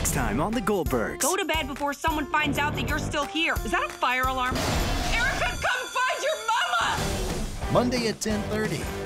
Next time on the Goldbergs. Go to bed before someone finds out that you're still here. Is that a fire alarm? Erica, come find your mama! Monday at 10:30.